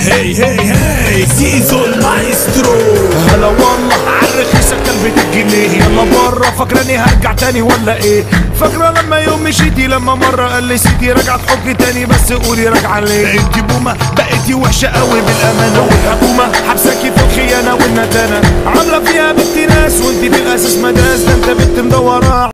هي زيزو المايسترو. هلا والله عالرخيصة كان ب100 جنيه. يلا بره فاكراني هرجع تاني ولا ايه؟ فاكرة لما يوم مشيتي لما مرة قال لي سيدي راجعة تحكي تاني بس قولي راجعة ليه؟ انتي بومة بقيتي وحشة قوي بالأمانة، والحكومة حبساكي في الخيانة والندانة، عاملة فيها بنت ناس وانتي في الأساس مداس، ده انت بنت مدورة